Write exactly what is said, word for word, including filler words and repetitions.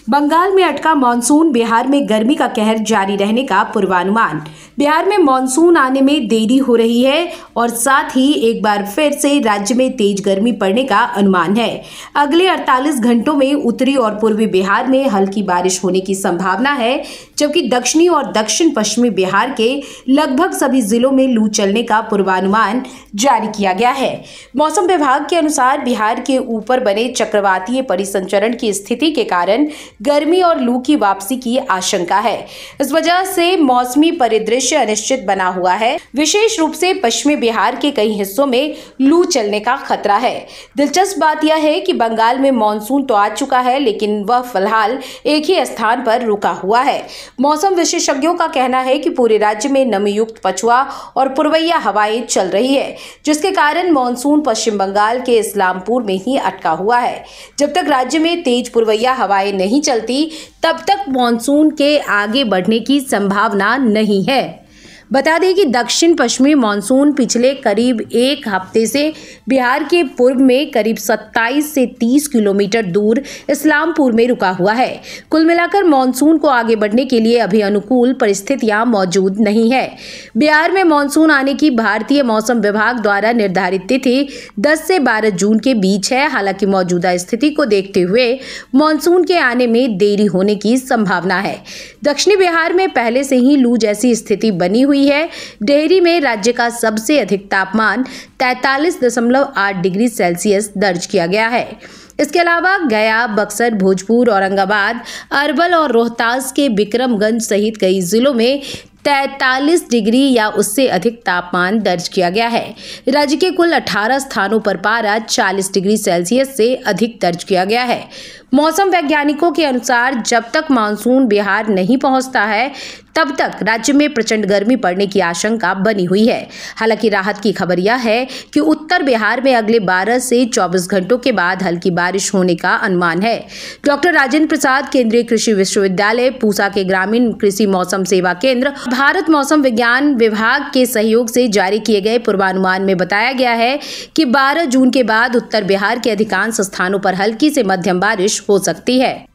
बंगाल में अटका मानसून, बिहार में गर्मी का कहर जारी रहने का पूर्वानुमान। बिहार में मानसून आने में देरी हो रही है और साथ ही एक बार फिर से राज्य में तेज गर्मी पड़ने का अनुमान है। अगले अड़तालीस घंटों में उत्तरी और पूर्वी बिहार में हल्की बारिश होने की संभावना है, जबकि दक्षिणी और दक्षिण पश्चिमी बिहार के लगभग सभी जिलों में लू चलने का पूर्वानुमान जारी किया गया है। मौसम विभाग के अनुसार बिहार के ऊपर बने चक्रवातीय परिसंचरण की स्थिति के कारण गर्मी और लू की वापसी की आशंका है। इस वजह से मौसमी परिदृश्य अनिश्चित बना हुआ है। विशेष रूप से पश्चिमी बिहार के कई हिस्सों में लू चलने का खतरा है। दिलचस्प बात यह है कि बंगाल में मानसून तो आ चुका है, लेकिन वह फिलहाल एक ही स्थान पर रुका हुआ है। मौसम विशेषज्ञों का कहना है कि पूरे राज्य में नमी युक्त पछुआ और पूर्वैया हवाएं चल रही है, जिसके कारण मानसून पश्चिम बंगाल के इस्लामपुर में ही अटका हुआ है। जब तक राज्य में तेज पूर्वैया हवाएं नहीं चलती, तब तक मानसून के आगे बढ़ने की संभावना नहीं है। बता दें कि दक्षिण पश्चिमी मानसून पिछले करीब एक हफ्ते से बिहार के पूर्व में करीब सत्ताईस से तीस किलोमीटर दूर इस्लामपुर में रुका हुआ है। कुल मिलाकर मानसून को आगे बढ़ने के लिए अभी अनुकूल परिस्थितियां मौजूद नहीं है। बिहार में मानसून आने की भारतीय मौसम विभाग द्वारा निर्धारित तिथि दस से बारह जून के बीच है। हालांकि मौजूदा स्थिति को देखते हुए मानसून के आने में देरी होने की संभावना है। दक्षिणी बिहार में पहले से ही लू जैसी स्थिति बनी हुई है। डेहरी में राज्य का सबसे अधिक तापमान तैंतालीस दशमलव आठ डिग्री सेल्सियस दर्ज किया गया है। इसके अलावा गया, बक्सर, भोजपुर, औरंगाबाद, अरवल और रोहतास के विक्रमगंज सहित कई जिलों में तैंतालीस डिग्री या उससे अधिक तापमान दर्ज किया गया है। राज्य के कुल अठारह स्थानों पर पारा चालीस डिग्री सेल्सियस से अधिक दर्ज किया गया है। मौसम वैज्ञानिकों के अनुसार जब तक मानसून बिहार नहीं पहुंचता है, तब तक राज्य में प्रचंड गर्मी पड़ने की आशंका बनी हुई है। हालांकि राहत की खबर यह है कि उत्तर बिहार में अगले बारह से चौबीस घंटों के बाद हल्की बारिश होने का अनुमान है। डॉक्टर राजेंद्र प्रसाद केंद्रीय कृषि विश्वविद्यालय पूसा के ग्रामीण कृषि मौसम सेवा केंद्र, भारत मौसम विज्ञान विभाग के सहयोग से जारी किए गए पूर्वानुमान में बताया गया है कि बारह जून के बाद उत्तर बिहार के अधिकांश स्थानों पर हल्की से मध्यम बारिश हो सकती है।